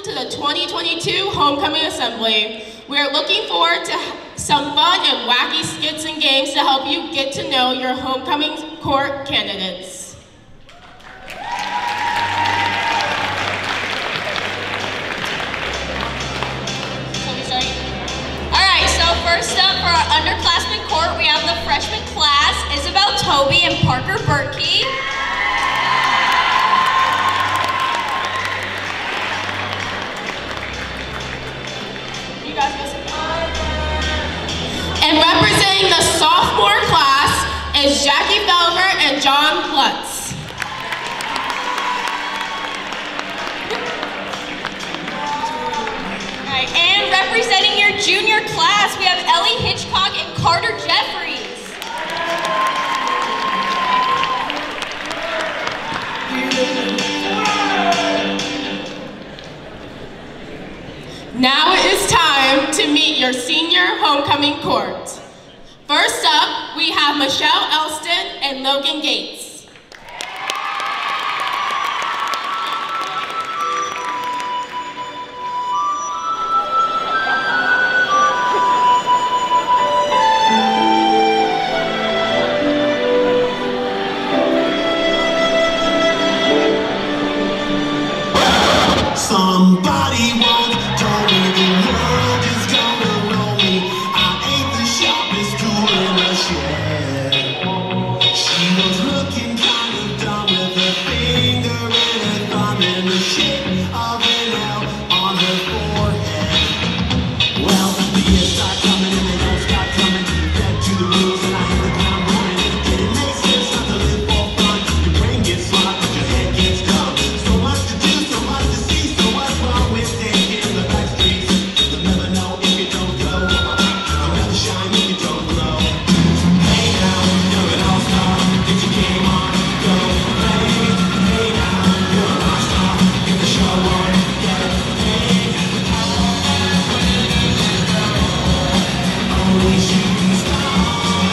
to the 2022 Homecoming Assembly. We are looking forward to some fun and wacky skits and games to help you get to know your homecoming court candidates. Alright, so first up for our underclassmen court, we have the freshman class, Isabel Toby and Parker Berkey. You guys listen. And representing the sophomore class is Jackie Felver and John Lutz. Alright, and representing your junior class, we have Ellie Hitchcock and Carter Jeffries. Now it is time to meet your senior homecoming court. First up, we have Michelle Elston and Logan Gates. Somebody once told me the world is gonna know me. I ain't the sharpest tool in the shed. She was looking kind of dumb with her finger and her thumb in the shape of an L on her forehead. Well, the years start coming and they don't stop coming. Dead to the rules and I hit the ground running. Did it make sense not to live for fun? Your brain gets smart but your head gets dumb. So much to do, so much to see. So what's wrong with staying in the back streets? You'll never know if you don't go. You'll never shine if you don't glow. Hey now, you're an all-star. Get your game on, go play. Hey now, you're a rock star. Get the show on, get it paid. Only shooting stars.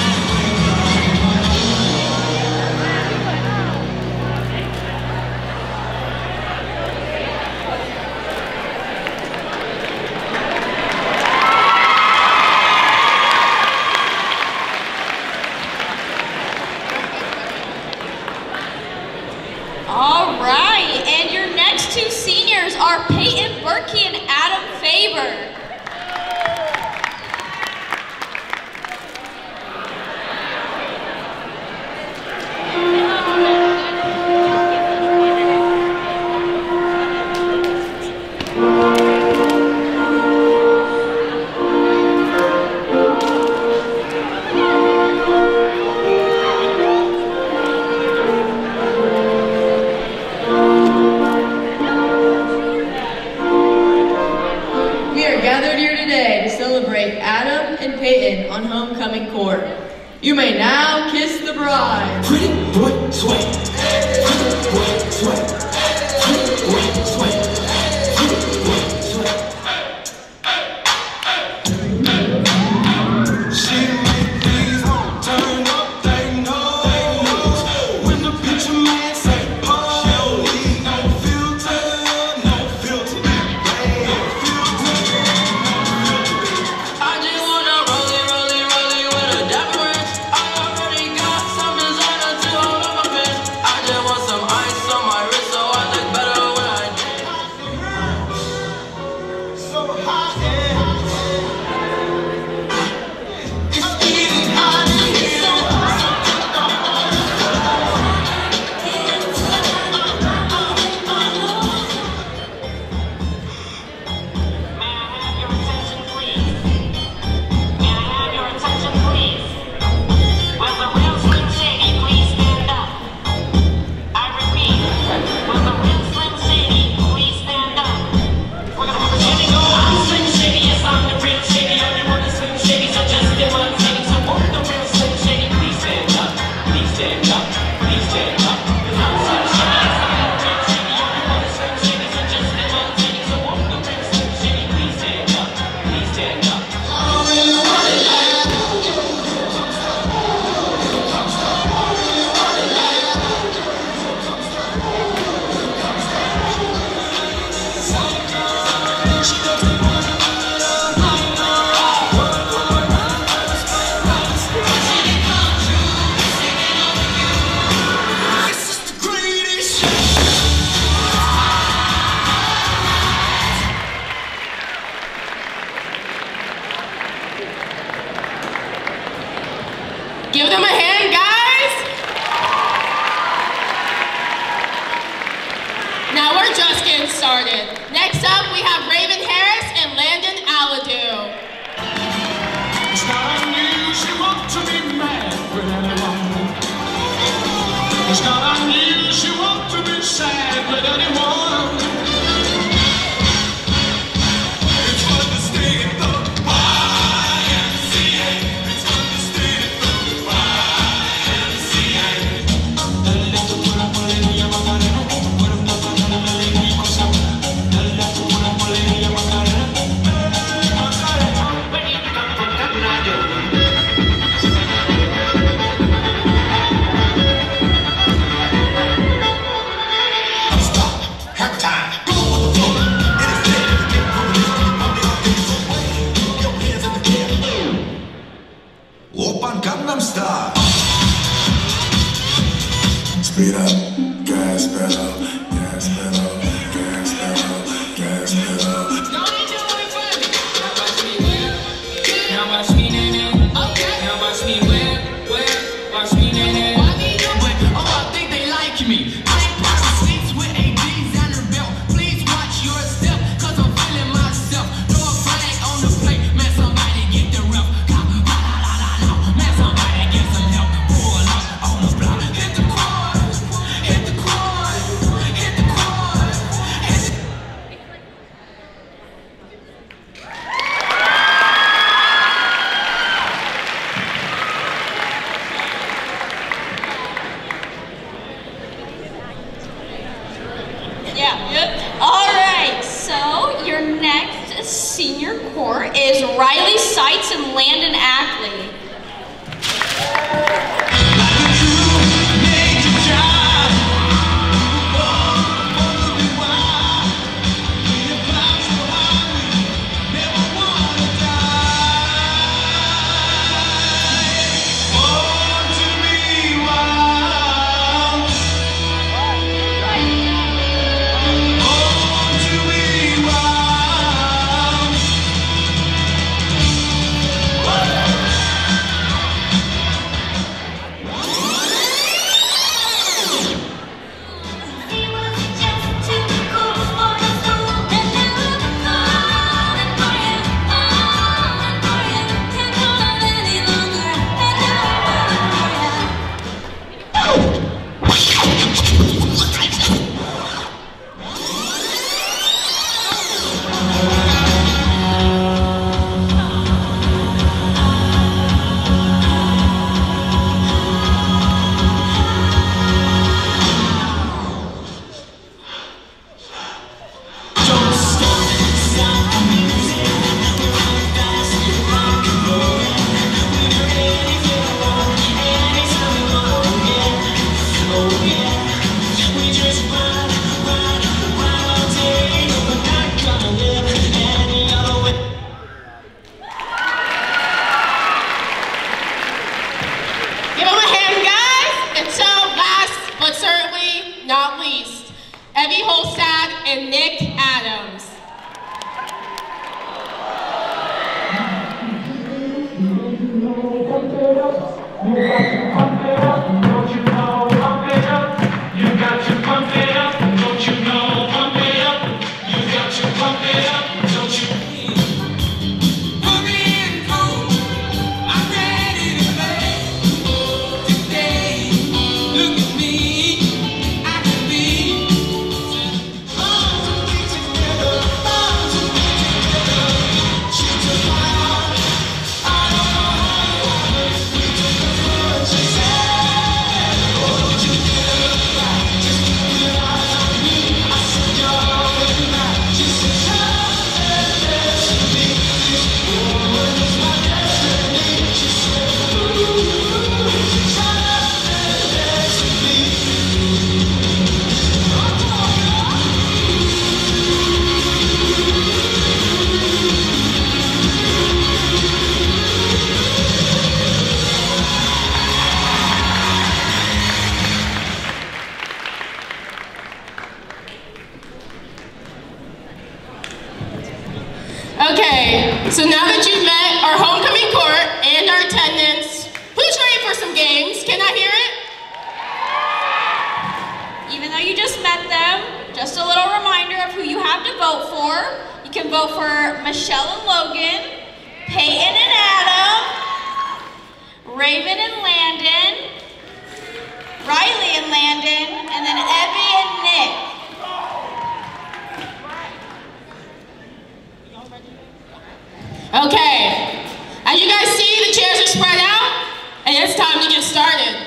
Alright, and your next two seniors are Peyton Berkey and Adam Faber. We are gathered here today to celebrate Adam and Peyton on homecoming court. You may now kiss the bride. Pretty boy, sweat. Pretty boy, sweat. Pretty boy, sweat. Pretty boy, sweat. She make these turn up, they know. When the picture man say, oh, no filter, no filter. I just wanna roll it with a dapper ranch. I already got some designer to hold on my pants. I just want some ice on my wrist. get started. Next up, we have Raven Harris and Landon Aladu. It's not unusual to be mad with anyone. It's not unusual to be sad with anyone. It's fun to stay at the YMCA. It's fun to stay at the YMCA. Gangnam Style. Speed up, gas pedal, gas pedal, gas pedal, gas pedal. Now watch me, nene. Now watch me, where? Watch me, nene. Oh, I think they like me. I ain't passing seats with a designer belt. Please watch your step, cause I'm feeling myself. Throw a flag on the plate, man, somebody get the ref. Man, somebody get some help. Pull up on the block. Hit the chord, hit the chord, hit the chord, hit the Yeah. All right. So your next senior court is Riley Seitz and Landon Ackley. Give them a hand, guys. And so last, but certainly not least, Evie Holstad and Nick Adams. Okay, so now that you've met our homecoming court and our attendants, who's ready for some games? Can I hear it? Even though you just met them, just a little reminder of who vote for. You can vote for Michelle and Logan, Peyton and Adam, Raven and Landon, Riley and Landon, and then Evie and Nick. Okay, as you guys see, the chairs are spread out, and it's time to get started.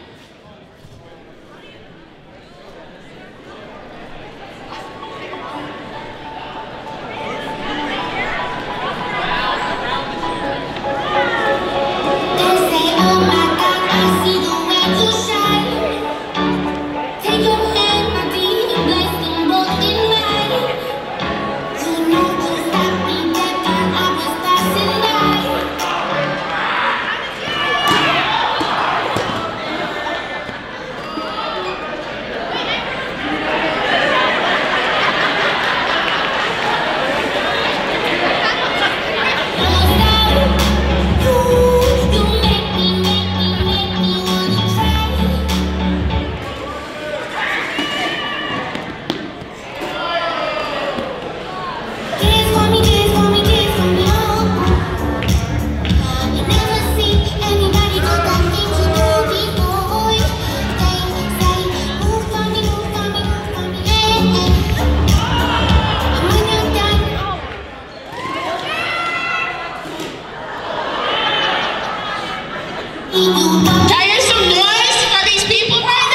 Can I hear some noise for these people right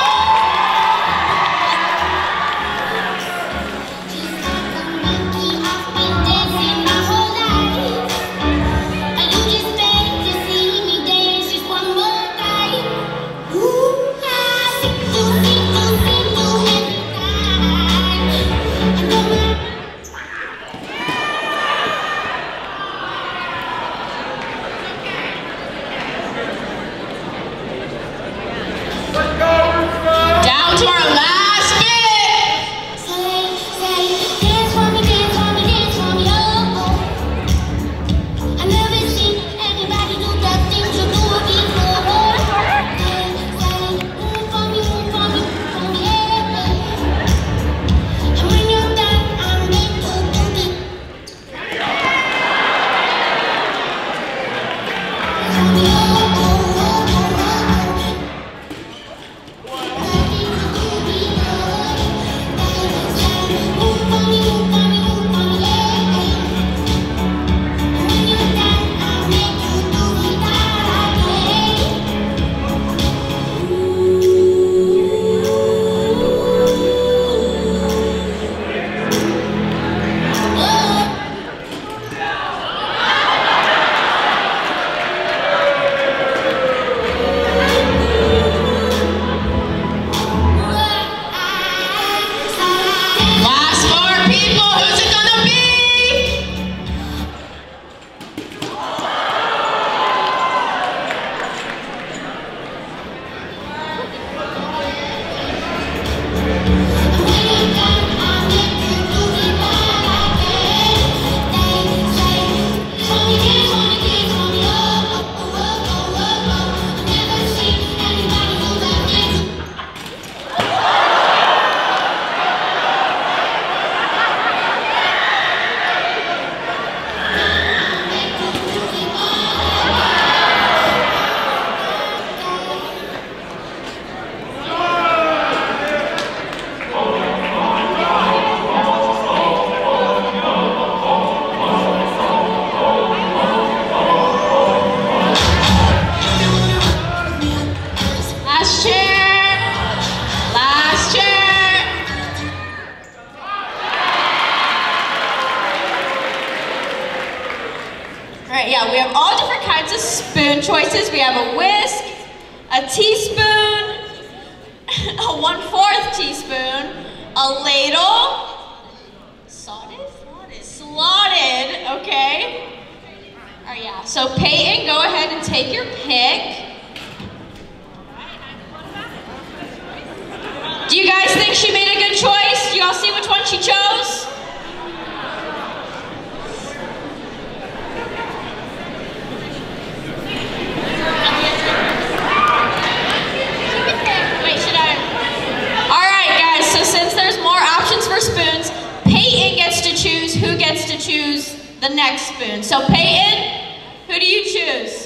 down to our last bit. Yeah, we have all different kinds of spoon choices. We have a whisk, a teaspoon, a 1/4 teaspoon, a ladle, slotted, okay? All right, yeah, so Peyton, go ahead and take your pick. Do you guys think she made a good choice? Do you all see which one she chose? Wait, should I? All right, guys, so since there's more options for spoons, Peyton gets the next spoon. So Peyton, who do you choose?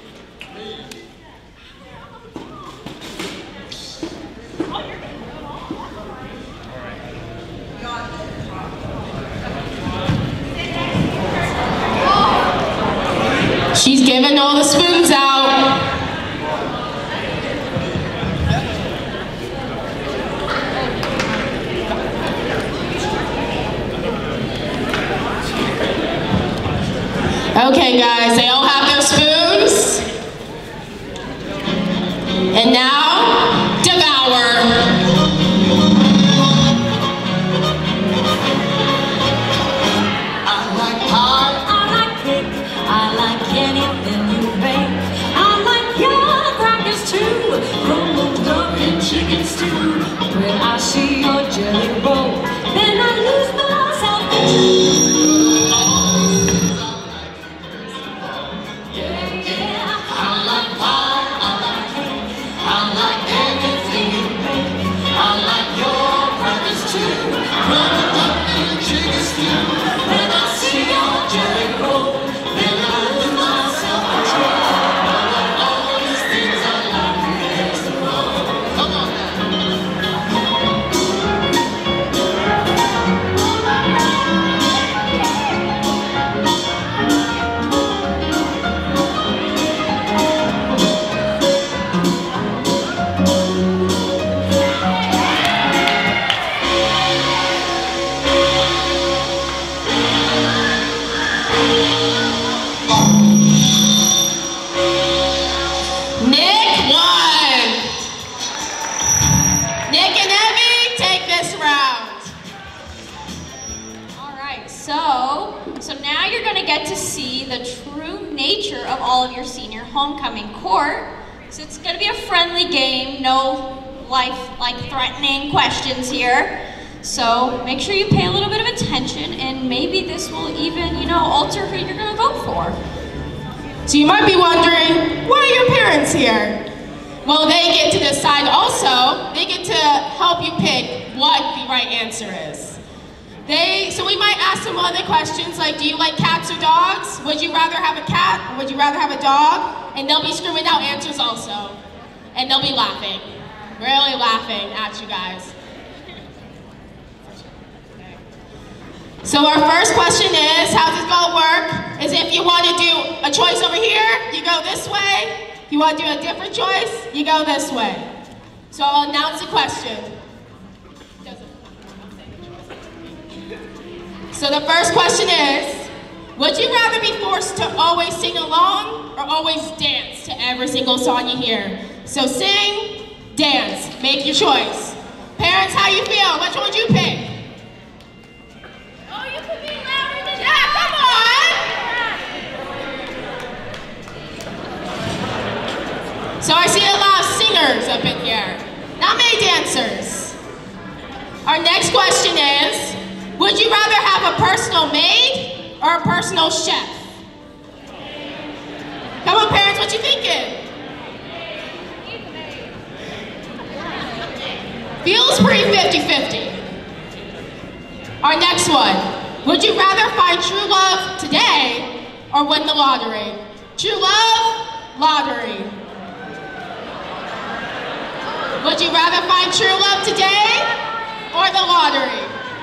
She's giving all the spoons out. Okay, guys, they all have their spoons. And now, devour. Chicken stew. When I see your jelly roll, then I lose my self-control. Yeah, I like pie, I like cake, I like anything you make. I like your crackers too. Rolled up in chicken stew. When I see your jelly roll, then I lose my self-control. I like all these things I like you next to roll. Come on now. Nick won. Nick and Evie take this round. All right, so now you're gonna get to see the true nature of all of your senior homecoming court. So it's gonna be a friendly game, no life-threatening questions here. So make sure you pay a little bit of attention, and maybe this will even, alter who you're gonna vote for. So you might be wondering, why are your parents here? Well, they get to decide also. They get to help you pick what the right answer is. So we might ask them other questions like, do you like cats or dogs? Would you rather have a cat or would you rather have a dog? And they'll be screaming out answers also. And they'll be laughing, really laughing at you guys. So our first question is, how's this gonna work? Is if you want to do a choice over here, you go this way. If you want to do a different choice, you go this way. So I'll announce the question. So the first question is, would you rather be forced to always sing along or always dance to every single song you hear? So sing, dance, make your choice. Parents, how you feel? Which one would you pick? So I see a lot of singers up in here, not many dancers. Our next question is, would you rather have a personal maid or a personal chef? Come on parents, what you thinking? Feels pretty 50-50. Our next one, would you rather find true love today or win the lottery? True love, lottery. Would you rather find true love today or the lottery?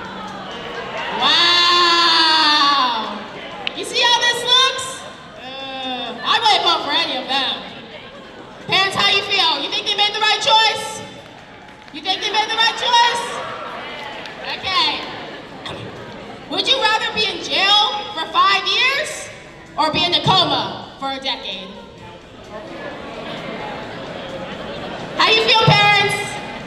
Wow! You see how this looks? I wouldn't vote for any of them. Parents, how you feel? You think they made the right choice? You think they made the right choice? Okay. Would you rather be in jail for 5 years or be in a coma for a decade? How you feel, parents?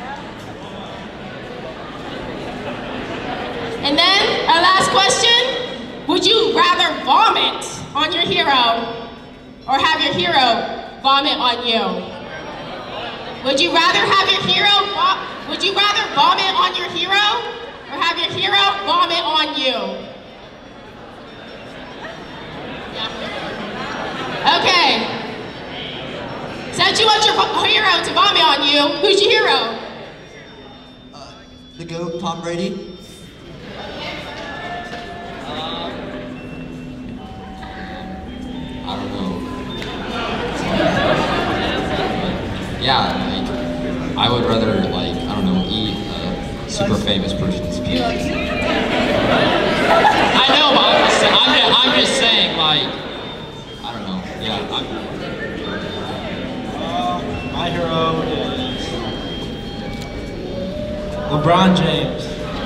And then, our last question, would you rather vomit on your hero or have your hero vomit on you? Would you rather have your hero, would you rather vomit on your hero or have your hero vomit on you? Yeah. Okay. Since you want your hero to vomit on you, who's your hero? The GOAT, Tom Brady. yeah, like, I would rather, like, I don't know, eat a super famous person's puke. I know, but I'm just saying, like, I don't know, yeah. My hero is LeBron James.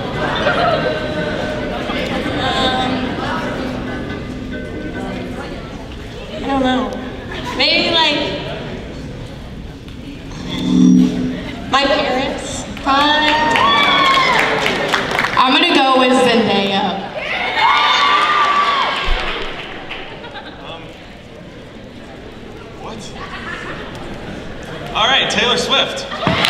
I don't know. Maybe like my parents. Fine. I'm gonna go with Zendaya. What? All right, Taylor Swift.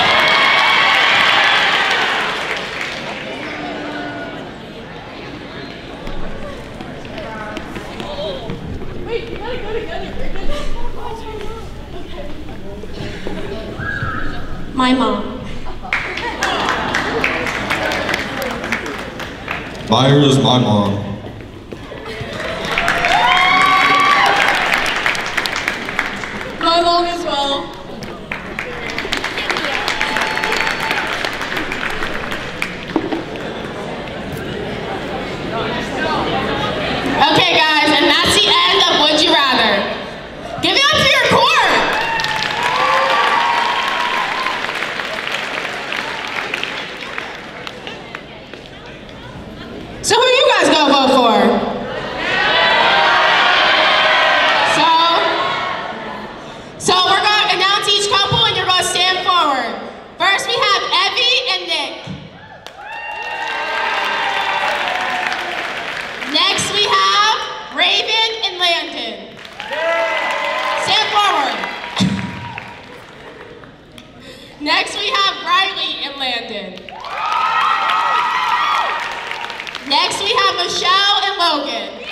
My mom. Mine is my mom. My mom as well. Okay, guys, and that's the end of Would You Rather. Give it up for your court. So who you guys gonna vote for? So we're gonna announce each couple and you're gonna stand forward. First we have Evie and Nick. Next we have Raven and Landon. Stand forward. Next we have Riley and Landon. Next we have Michelle and Logan.